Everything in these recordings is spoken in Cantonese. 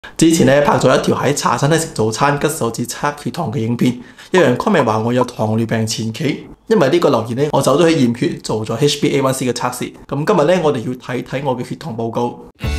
之前咧拍咗一條喺茶餐廳食早餐吉手指測血糖嘅影片，有人 comment 話我有糖尿病前期，因為呢個留言咧，我走咗去驗血做咗 HbA1c 嘅測試。咁今日咧，我哋要睇睇我嘅血糖報告。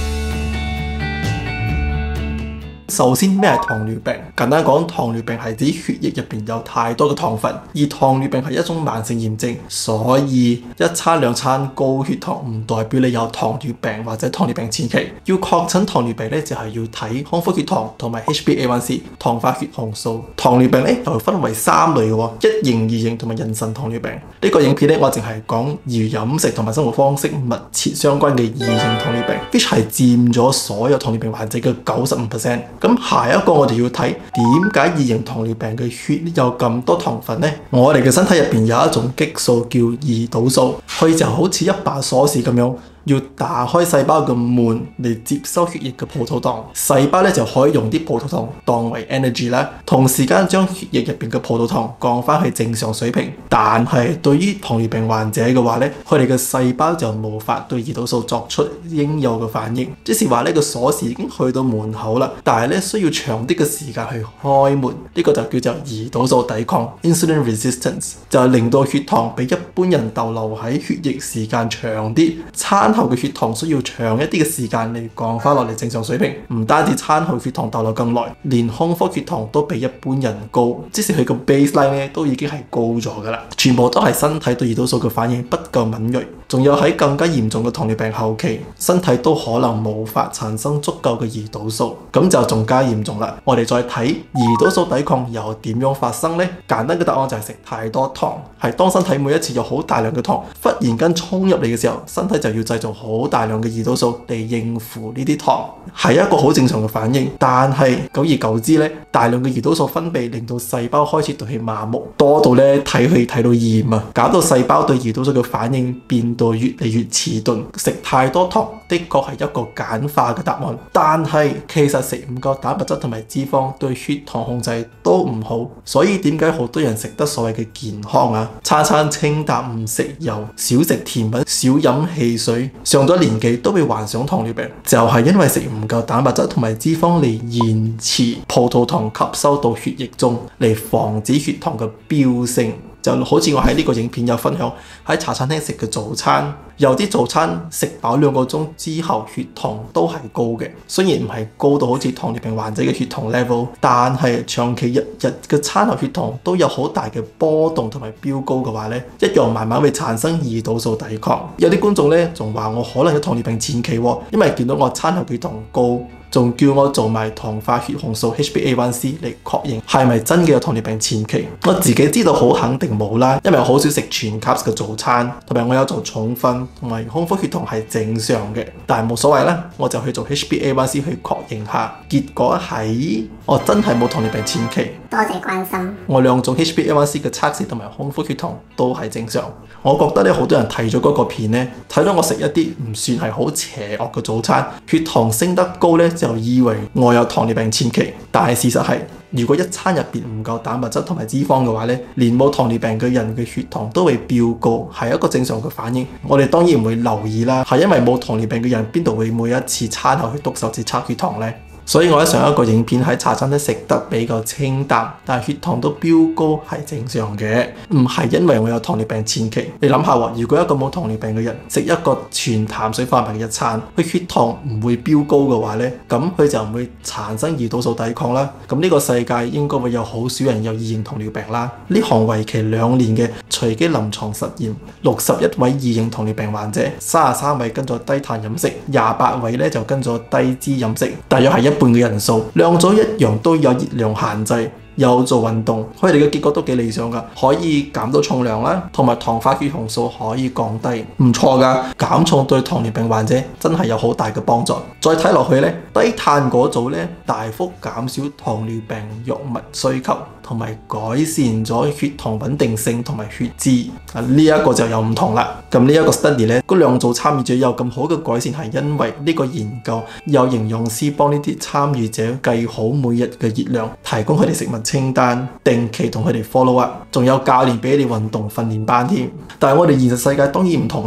首先，咩係糖尿病？簡單講，糖尿病係指血液入邊有太多嘅糖分，而糖尿病係一種慢性炎症，所以一餐兩餐高血糖唔代表你有糖尿病或者糖尿病前期。要確診糖尿病咧，就係要睇空腹血糖同埋 HbA1c 糖化血紅素。糖尿病咧又分為3類嘅，一型、2型同埋妊娠糖尿病。呢個影片咧，我淨係講與飲食同埋生活方式密切相關嘅2型糖尿病 ，which 係佔咗所有糖尿病患者嘅95%。咁下一個我哋要睇點解2型糖尿病嘅血有咁多糖分呢？我哋嘅身體入邊有一種激素叫胰島素，佢就好似一把鎖匙咁樣，要打開細胞嘅門嚟接收血液嘅葡萄糖，細胞咧就可以用啲葡萄糖當為 energy 啦，同時間將血液入邊嘅葡萄糖降翻去正常水平。但係對於糖尿病患者嘅話咧，佢哋嘅細胞就無法對胰島素作出應有嘅反應，即是話呢個鎖匙已經去到門口啦，但係咧需要長啲嘅時間去開門，呢個就叫做胰島素抵抗 （insulin resistance）， 就係令到血糖比一般人逗留喺血液時間長啲。餐後嘅血糖需要長一啲嘅時間嚟降翻落嚟正常水平，唔單止餐後血糖逗留更耐，連空腹血糖都比一般人高，即使佢個 baseline 咧都已經係高咗噶啦，全部都係身體對胰島素嘅反應不夠敏銳，仲有喺更加嚴重嘅糖尿病後期，身體都可能無法產生足夠嘅胰島素，咁就仲加嚴重啦。我哋再睇胰島素抵抗又點樣發生呢？簡單嘅答案就係食太多糖，係當身體每一次有好大量嘅糖忽然間衝入嚟嘅時候，身體就要製造好大量嘅胰島素嚟應付呢啲糖，係一個好正常嘅反應。但係久而久之咧，大量嘅胰島素分泌令到細胞開始對佢麻木，多到咧睇佢睇到厭啊，搞到細胞對胰島素嘅反應變到越嚟越遲鈍。食太多糖的確係一個簡化嘅答案，但係其實食唔夠蛋白質同埋脂肪對血糖控制都唔好。所以點解好多人食得所謂嘅健康啊，餐餐清淡唔食油，少食甜品，少飲汽水，上咗年紀都會患上糖尿病，就係因為食唔夠蛋白質同埋脂肪嚟延遲葡萄糖吸收到血液中，嚟防止血糖嘅飆升。就好似我喺呢個影片有分享喺茶餐廳食嘅早餐，有啲早餐食飽2個鐘之後血糖都係高嘅，雖然唔係高到好似糖尿病患者嘅血糖 level， 但係長期日日嘅餐後血糖都有好大嘅波動同埋飆高嘅話咧，一樣慢慢會產生胰島素抵抗。有啲觀眾咧仲話我可能有糖尿病前期喎，因為見到我餐後血糖高，仲叫我做埋糖化血紅素 HbA1c 嚟確認係咪真嘅有糖尿病前期。我自己知道好肯定冇啦，因為我好少食全 carbs 嘅早餐，同埋我有做重訓，同埋空腹血糖係正常嘅，但係冇所謂啦，我就去做 HbA1c 去確認下，結果係我真係冇糖尿病前期。 多謝關心。 我2種 HbA1c 嘅測試同埋空腹血糖都係正常。我覺得咧，好多人睇咗嗰個片咧，睇到我食一啲唔算係好邪惡嘅早餐，血糖升得高咧，就以為我有糖尿病前期。但係事實係，如果一餐入邊唔夠蛋白質同埋脂肪嘅話咧，連冇糖尿病嘅人嘅血糖都會飆高，係一個正常嘅反應。我哋當然唔會留意啦，係因為冇糖尿病嘅人邊度會每一次餐後去篤手指測血糖呢？所以我喺上一個影片喺茶餐廳食得比較清淡，但係血糖都飆高係正常嘅，唔係因為我有糖尿病前期。你諗下喎，如果一個冇糖尿病嘅人食一個全碳水化合物嘅一餐，佢血糖唔會飆高嘅話呢，咁佢就唔會產生胰島素抵抗啦。咁呢個世界應該會有好少人有2型糖尿病啦。呢項為期2年嘅隨機臨床實驗，61位2型糖尿病患者，33位跟咗低碳飲食，28位咧就跟咗低脂飲食，大約係一半嘅人數。兩組一樣都有熱量限制，有做運動，佢哋嘅結果都幾理想噶，可以減到重量啦，同埋糖化血紅素可以降低，唔錯噶。減重對糖尿病患者真係有好大嘅幫助。再睇落去咧，低碳嗰組咧大幅減少糖尿病藥物需求，同埋改善咗血糖穩定性同埋血脂。呢一個就有唔同啦。咁呢一個 study 咧，嗰2組參與者有咁好嘅改善，係因為呢個研究有營養師幫呢啲參與者計好每日嘅熱量，提供佢哋食物清單，定期同佢哋 follow up， 仲有教練俾你運動訓練班添。但係我哋現實世界當然唔同啦。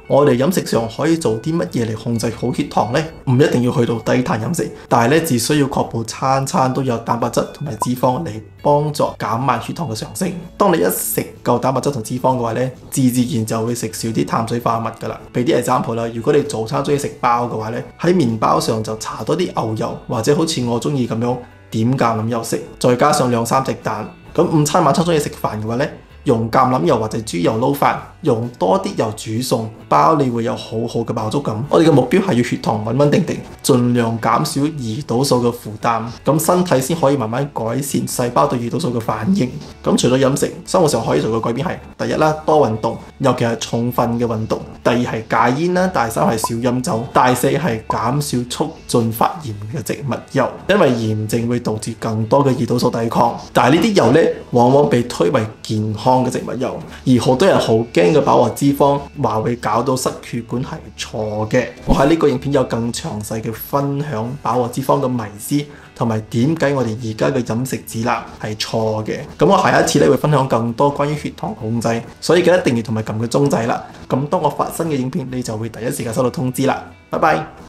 我哋飲食上可以做啲乜嘢嚟控制好血糖呢？唔一定要去到低碳飲食，但係咧只需要確保餐餐都有蛋白質同埋脂肪嚟幫助減慢血糖嘅上升。當你一食夠蛋白質同脂肪嘅話咧，自然就會食少啲碳水化合物噶啦。俾啲 example 啦，如果你早餐中意食包嘅話咧，喺麵包上就搽多啲牛油，或者好似我中意咁樣點橄欖油食，再加上2-3隻蛋。咁午餐晚餐中意食飯嘅話咧，用橄欖油或者豬油撈飯，用多啲油煮餸，包你會有好好嘅飽足感。我哋嘅目標係要血糖穩穩定定，盡量減少胰島素嘅負擔，咁身體先可以慢慢改善細胞對胰島素嘅反應。咁除咗飲食，生活上可以做嘅改變係：第一啦，多運動，尤其係重訓嘅運動；第二係戒煙啦；第三係少飲酒；第四係減少促進發炎嘅植物油，因為炎症會導致更多嘅胰島素抵抗。但係呢啲油呢，往往被推為健康嘅植物油，而好多人好驚嘅飽和脂肪，話會搞到塞血管係錯嘅。我喺呢個影片有更詳細嘅分享飽和脂肪嘅迷思，同埋點解我哋而家嘅飲食指南係錯嘅。咁我下一次咧會分享更多關於血糖控制，所以記得訂閱同埋撳個鐘仔啦。咁當我發新嘅影片，你就會第一時間收到通知啦。拜拜。